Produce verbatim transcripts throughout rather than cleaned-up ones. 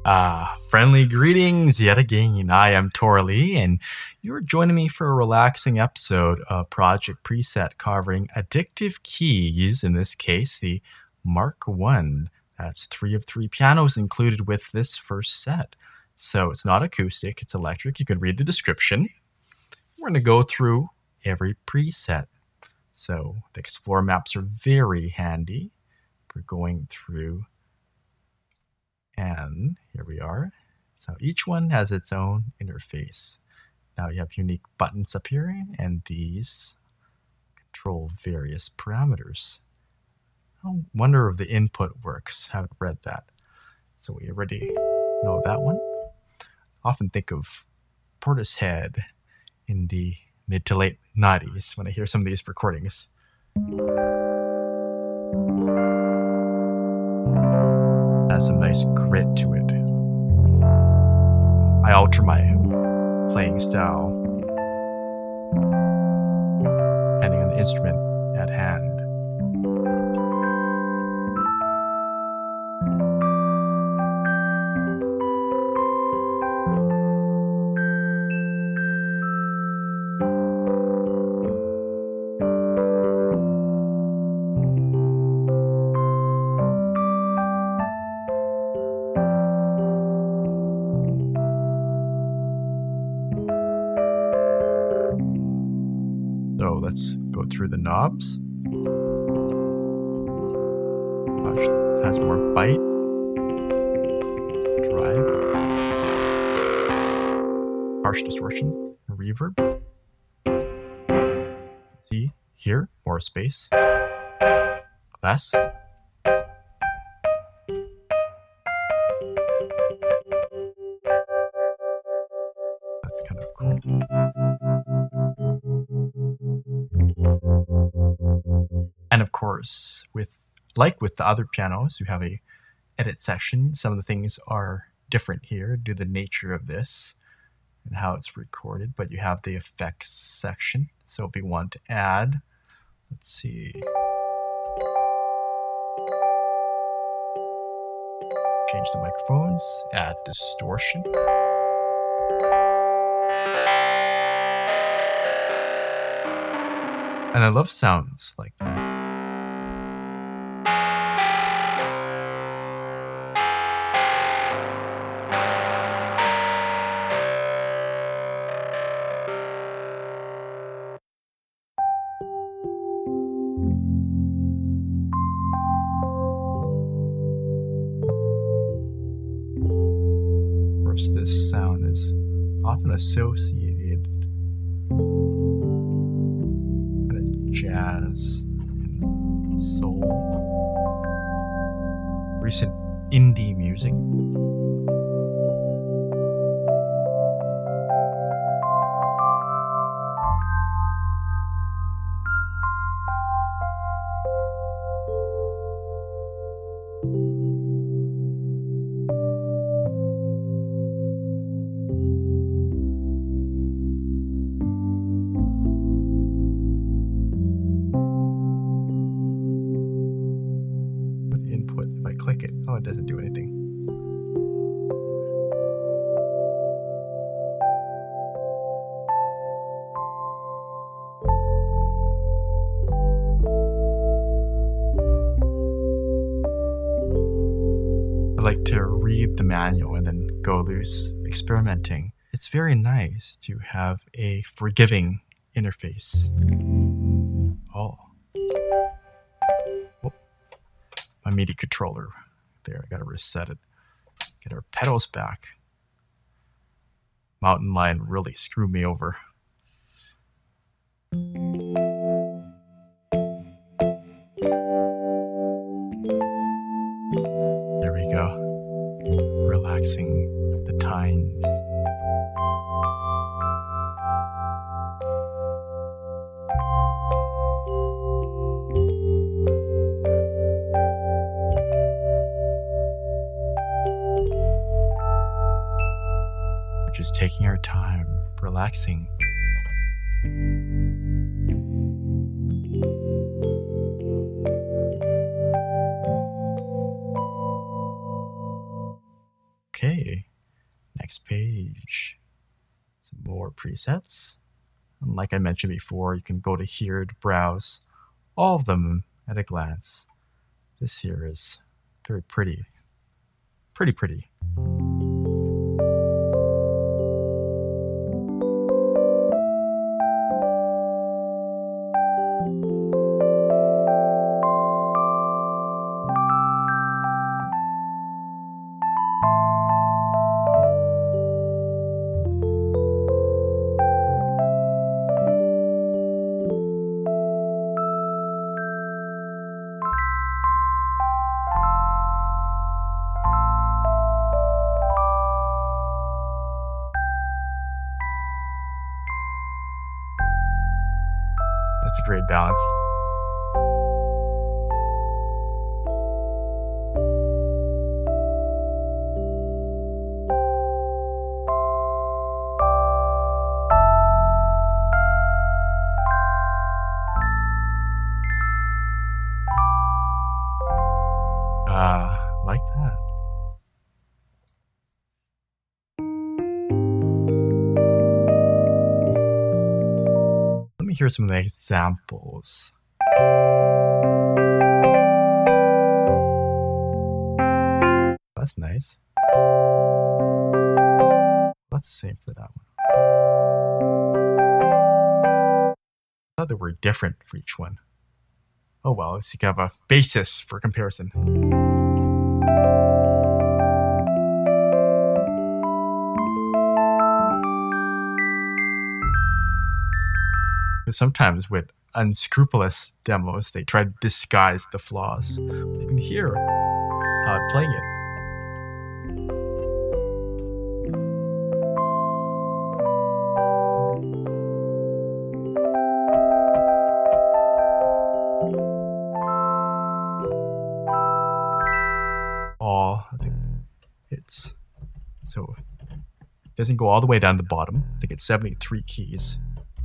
Ah, friendly greetings yet again. I am Torley, and you're joining me for a relaxing episode of Project Preset covering Addictive Keys, in this case, the Mark one. That's three of three pianos included with this first set. So it's not acoustic, it's electric. You can read the description. We're going to go through every preset. So the Explore maps are very handy for going through. And here we are. So each one has its own interface. Now you have unique buttons up here, and these control various parameters. I wonder if the input works. Haven't read that. So we already know that one. I often think of Portishead in the mid to late nineties when I hear some of these recordings. Has some nice grit to it. I alter my playing style depending on the instrument at hand. So let's go through the knobs. Gosh, it has more bite, drive, harsh distortion, reverb. See here, more space, less. That's kind of cool. And of course, with like with the other pianos, you have a edit section. Some of the things are different here due to the nature of this and how it's recorded, but you have the effects section. So if we want to add, let's see, change the microphones, add distortion. And I love sounds like that. Of course, this sound is often associated with jazz and soul, recent indie music. If I click it, oh, it doesn't do anything. I like to read the manual and then go loose experimenting. It's very nice to have a forgiving interface. Oh. My MIDI controller there, I gotta reset it. Get our pedals back. Mountain Lion really screwed me over. There we go. Relaxing the tines. Just taking our time, relaxing. Okay, Next page. Some more presets. And like I mentioned before, you can go to here to browse all of them at a glance. This here is very pretty. Pretty pretty. That's a great balance. Ah, uh, like that. Let me hear some of the examples. That's nice. That's the same for that one. I thought they were different for each one. Oh well, at least you can have a basis for comparison. Sometimes with unscrupulous demos, they try to disguise the flaws. But you can hear how I'm playing it. All I think it's so it doesn't go all the way down to the bottom. I think it's seventy-three keys.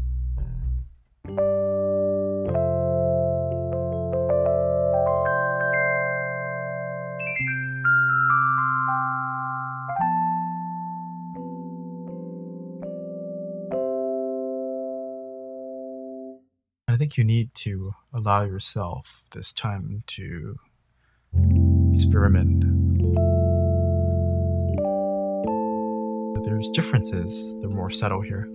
I think you need to allow yourself this time to experiment. So there's differences. They're more subtle here.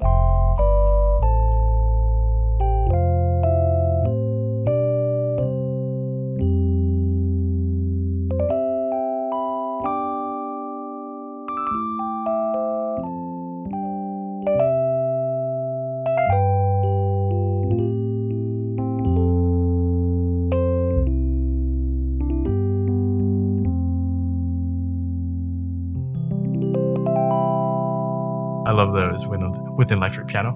I love those with, with an electric piano.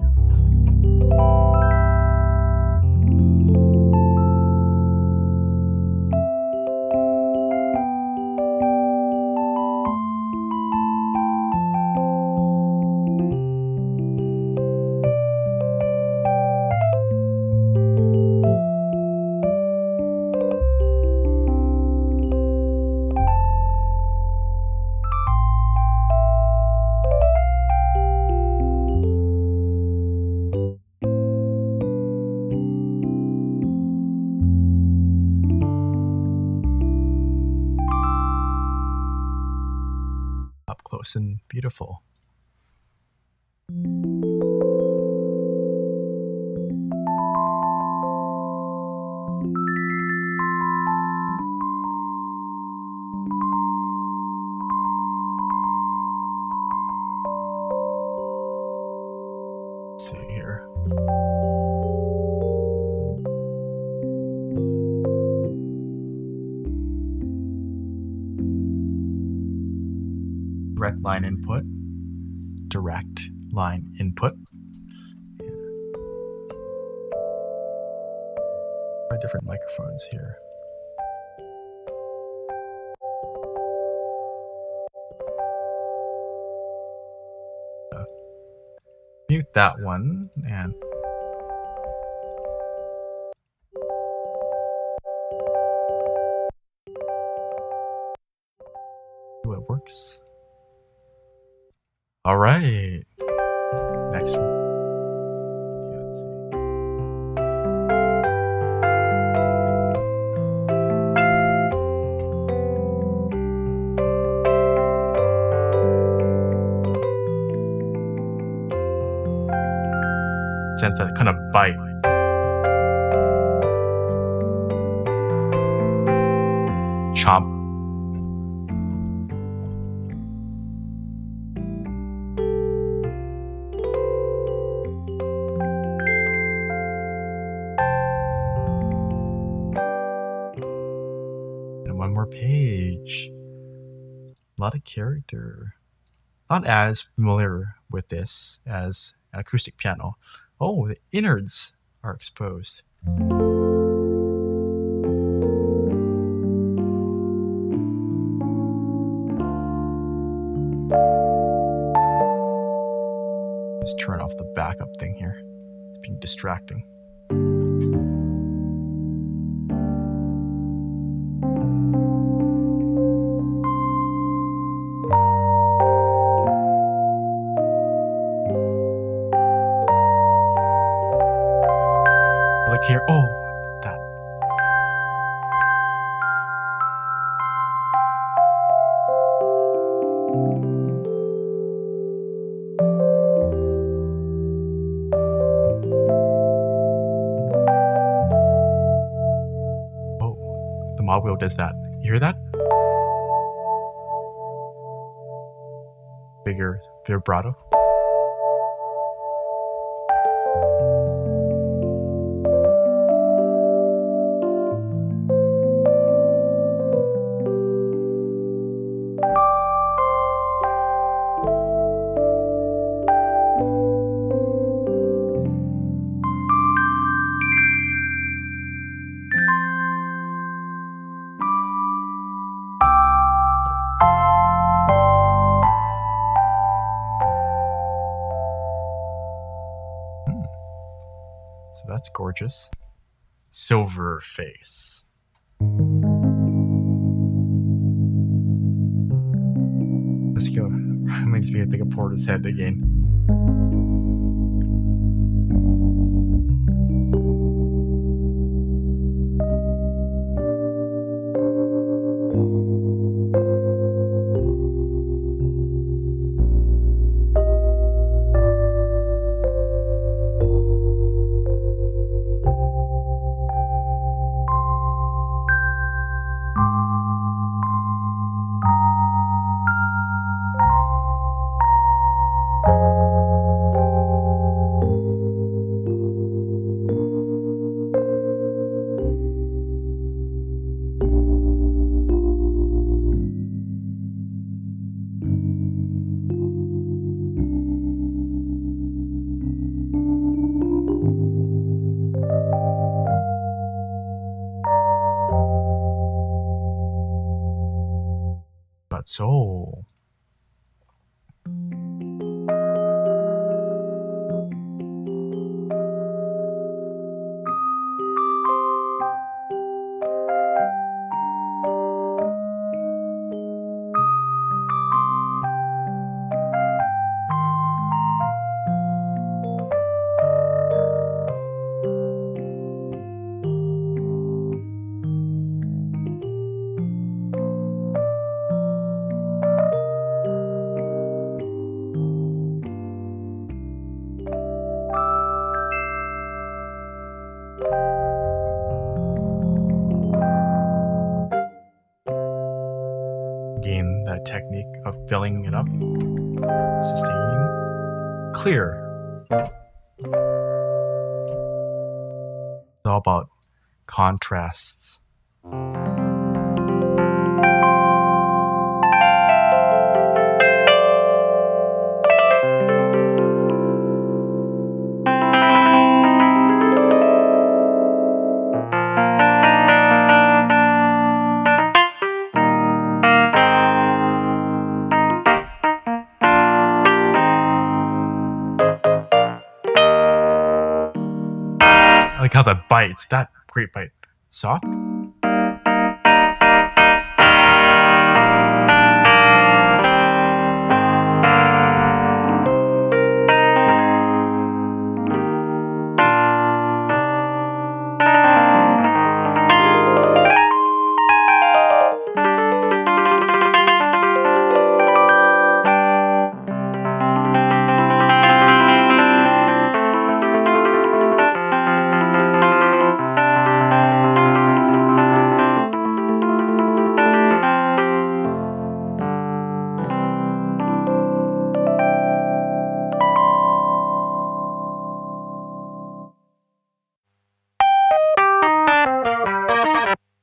Up close and beautiful. Let's see here. Direct line input, direct line input. Yeah. Try different microphones here. Uh, mute that one and see what works. All right. Next one. Let's see. Sense that kind of bite. Chomp. And one more page. A lot of character. Not as familiar with this as an acoustic piano. Oh, the innards are exposed. Just turn off the backup thing here. It's being distracting. Like here, oh, that. Oh, the mod wheel does that. You hear that? Bigger vibrato. So that's gorgeous. Silver face. Let's go. Makes me think of Portishead again. But soul. Again, that technique of filling it up. Sustain. Clear. It's all about contrasts. I like how that bites. That great bite. Soft.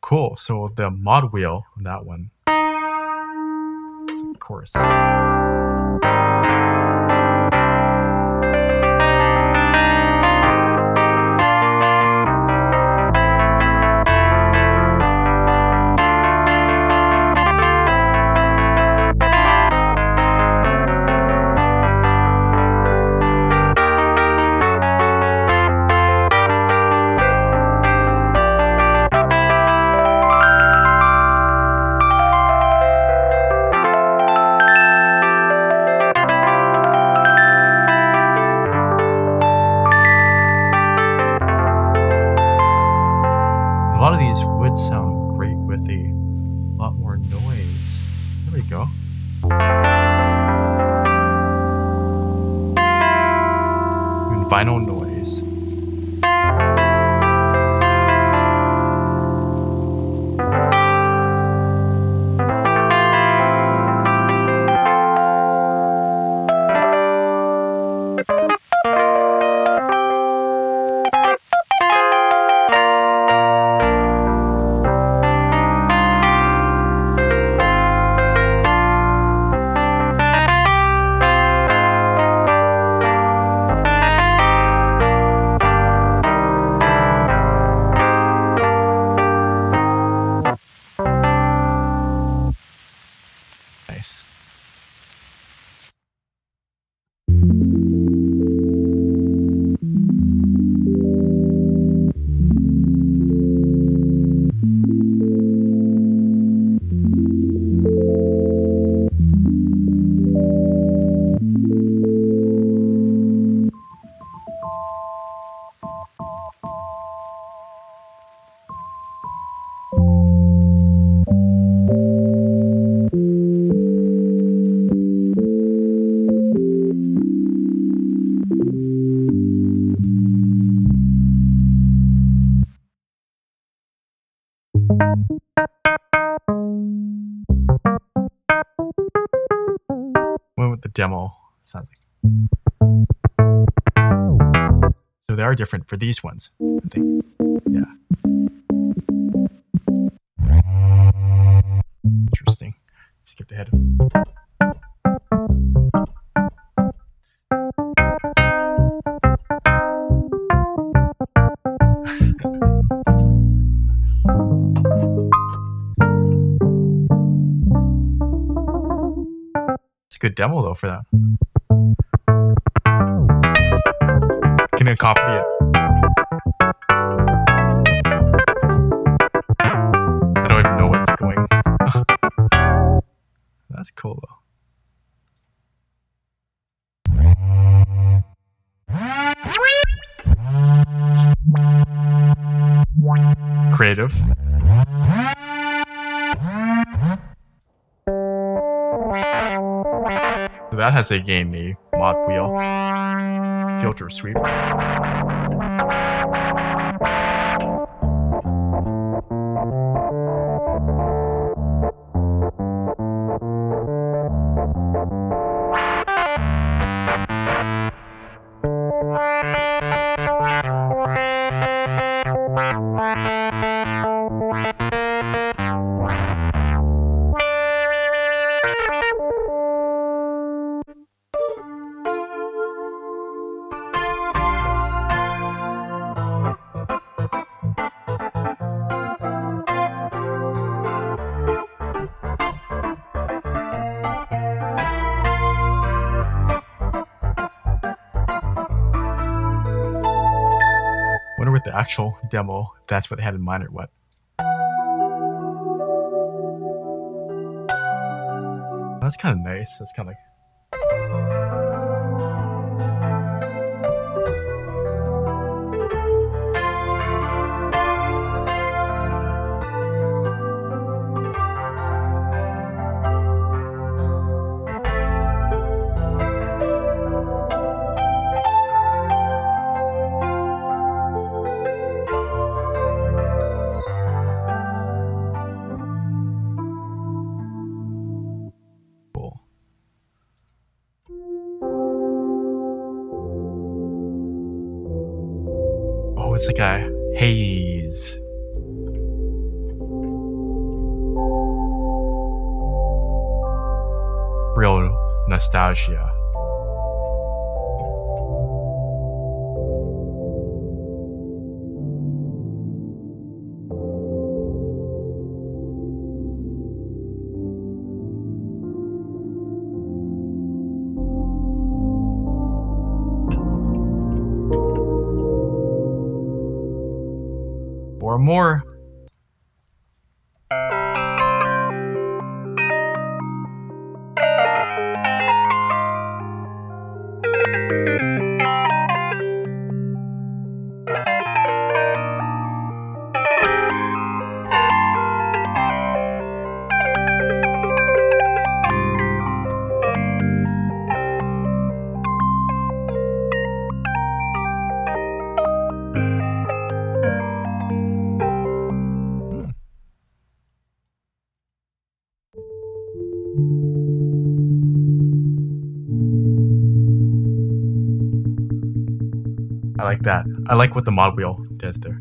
cool. So the mod wheel on that one is of course. A lot of these would sound great with a lot more noise. There we go. And vinyl noise. Nice. Went with the demo. Sounds like. So they are different for these ones, I think. Yeah. Interesting. Skipped ahead. It's a good demo though for that. Can I copy it? I don't even know what's going. That's cool though. Creative. So that has a gain, a mod wheel, filter sweep. Wonder what the actual demo, if that's what they had in mind or what. That's kind of nice. That's kind of like. Oh, it's like a haze. nostalgia. Or more. I like that. I like what the mod wheel does there.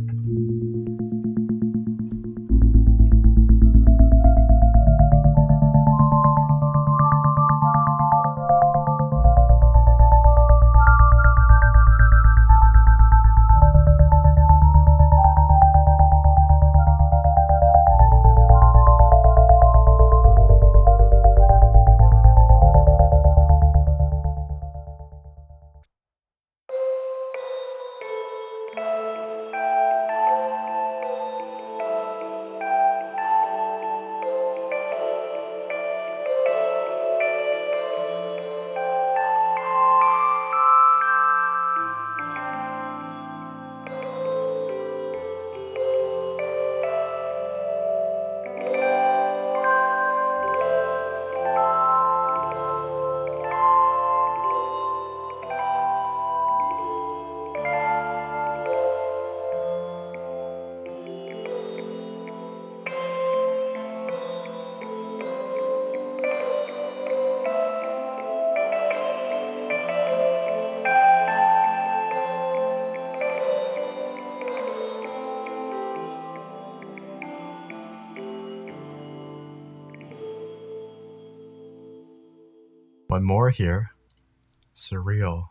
One more here. Surreal.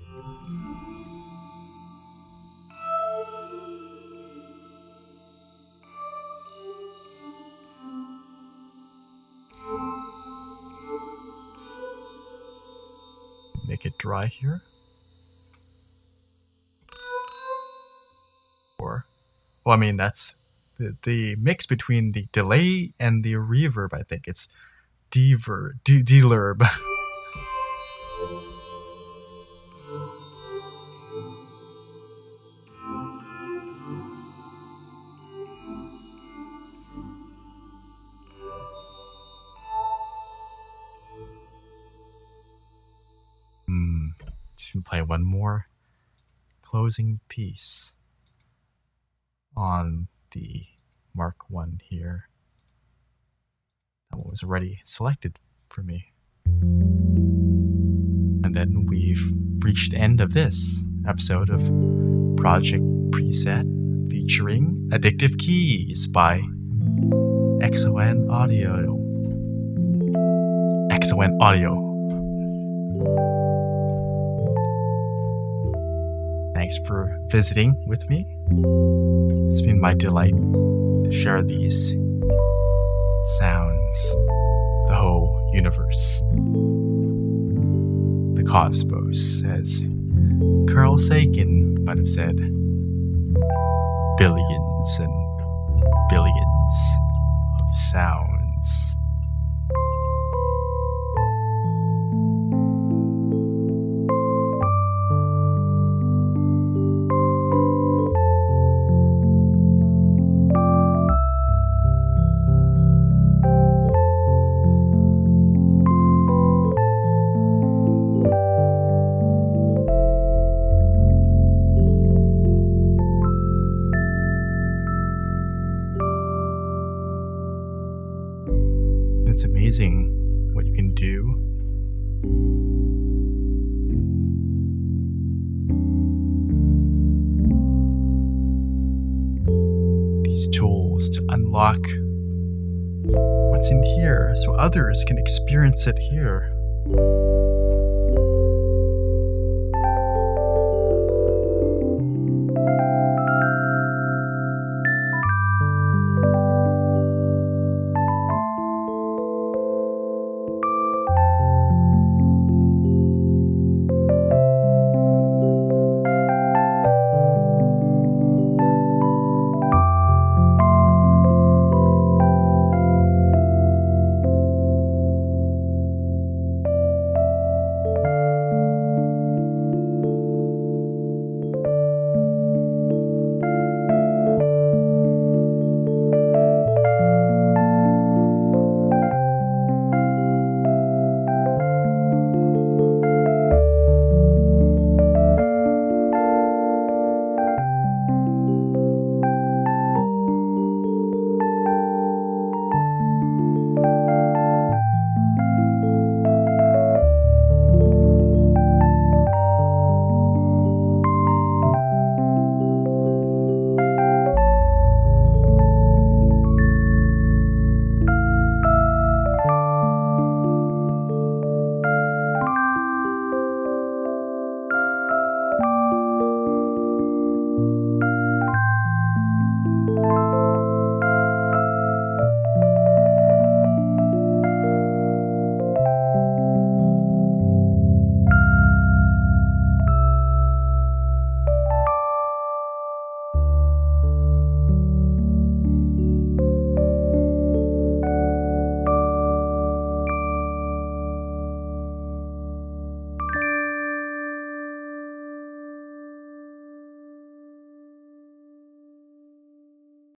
Make it dry here. Or, well, I mean, that's the, the mix between the delay and the reverb, I think. It's dever, de, delurb. Hmm. Just gonna play one more closing piece on the Mark one here. That one was already selected for me. And then we've reached the end of this episode of Project Preset featuring Addictive Keys by X O N Audio. X O N Audio. Thanks for visiting with me. It's been my delight to share these sounds, the whole universe, the cosmos, as Carl Sagan might have said. Billions and billions of sounds. It's amazing what you can do. These tools to unlock what's in here so others can experience it here.